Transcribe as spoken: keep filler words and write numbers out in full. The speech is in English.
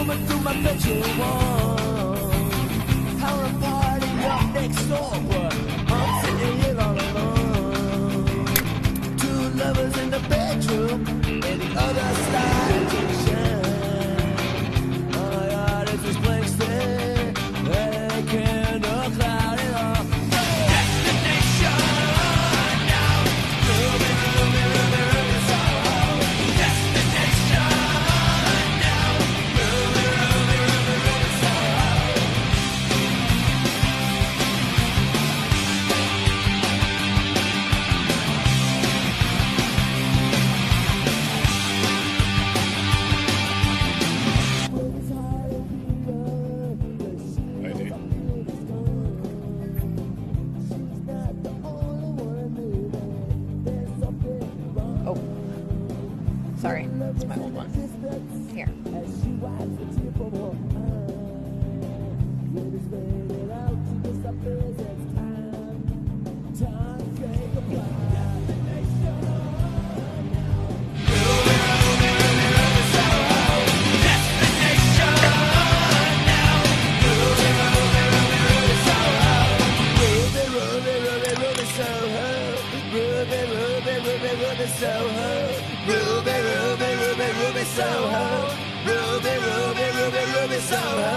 coming through my bedroom wall. Having a party up next door, but I'm sitting here all alone. Two lovers in the bedroom, and the other side to shine. Oh my God, it's this blank stare, and a candle cloud it all. Destination now, Ruby, Ruby, Ruby, Ruby, Soho. Destination now, Ruby, Ruby, Ruby, Ruby, Soho. I do. Oh, sorry, it's my old one. Here. Soho, Ruby, Ruby, Ruby, Ruby, Soho, Ruby, Ruby, Ruby, Ruby, Soho.